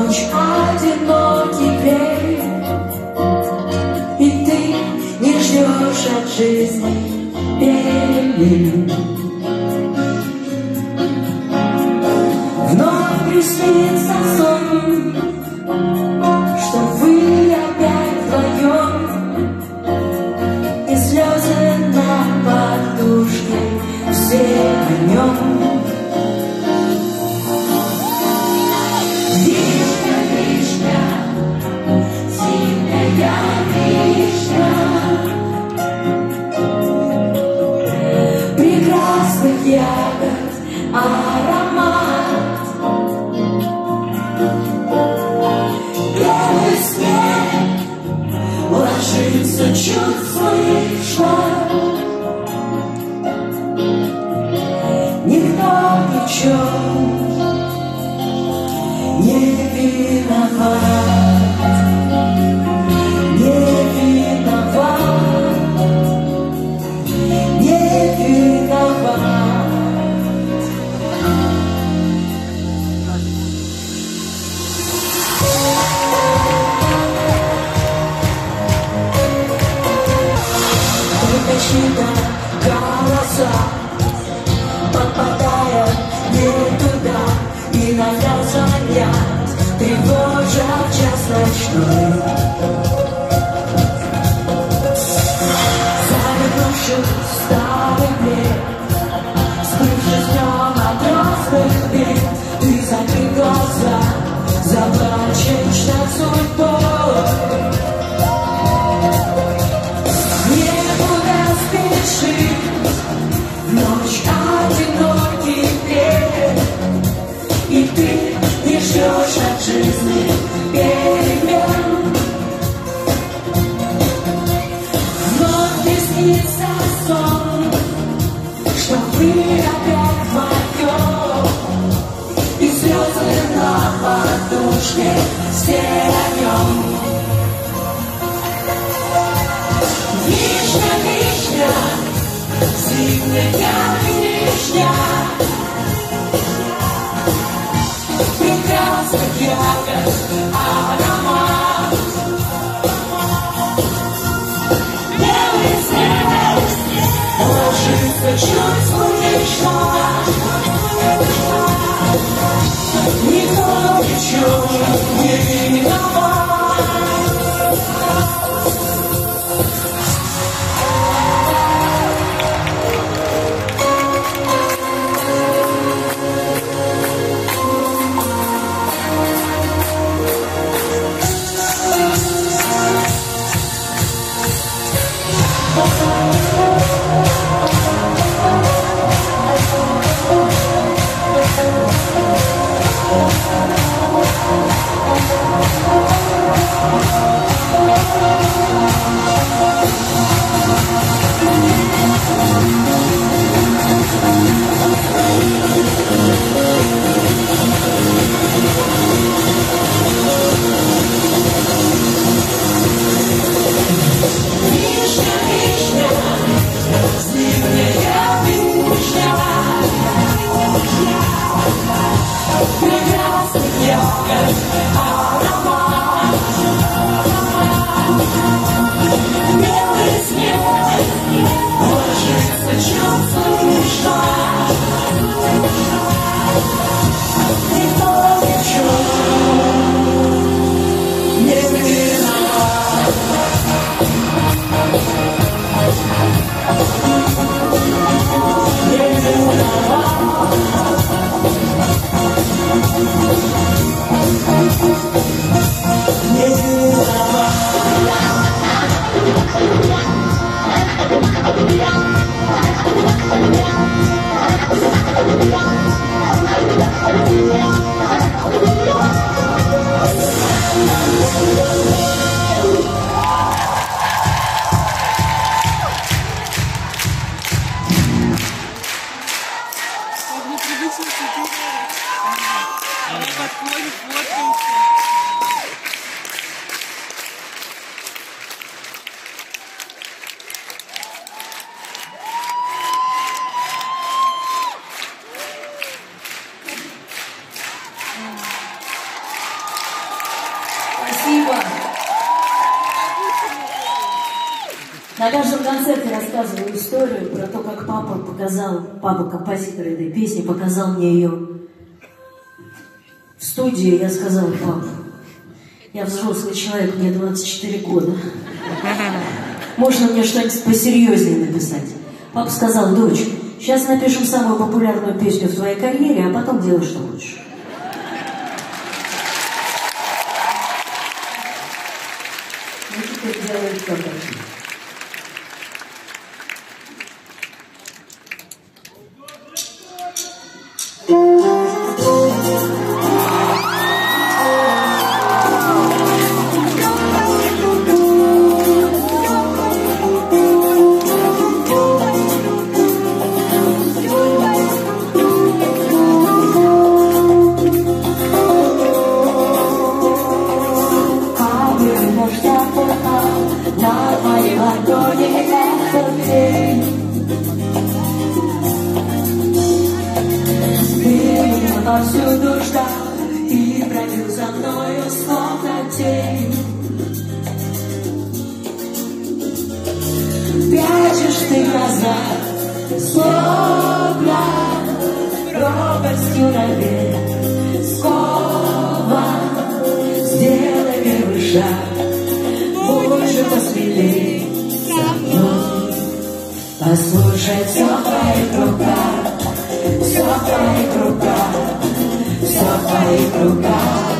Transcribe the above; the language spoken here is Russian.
ночь одинокий бред, и ты не ждешь от жизни перемен. Вновь приснится сон, что вы опять вдвоем, и слезы на подушке все о нем. Вишня, вишня, зимняя вишня, прекрасных ягод аромат. Белый снег ложится чуть слышно, никто ни в чем не виноват, не виноват, не виноват. Только чьи-то голоса, попадая не туда, иногда звонят, тревожат час ночной. Завернувшись в старый плед, скрывшись днем от розовых бед, ты закрой глаза, заплачешь над судьбой. Некуда спешить, ночь одинокий бред, и ты не ждешь от жизни перемен. Вновь приснится сон, что вы опять вдвоем, и слезы на подушке все о нем. Вишня, вишня, зимняя вишня, прекрасных ягод аромат. Белый снег ложится чуть слышно, никто ни в чем не виноват. На каждом концерте рассказываю историю про то, как папа, композитор этой песни, показал мне ее в студии. Я сказала: пап, я взрослый человек, мне 24 года. Можно мне что-нибудь посерьезнее написать? Папа сказал: дочь, сейчас напишем самую популярную песню в твоей карьере, а потом делай, что хочешь. Ну, теперь делай, что хочешь. На моей ладони этот день. Ты меня повсюду ждал и бродил за мною словно тень. Прячешь ты глаза, словно робостью навек. Скован, сделай первый шаг, больше посмелей со мной. Послушай, все в твоих руках, все в твоих руках, все в твоих руках.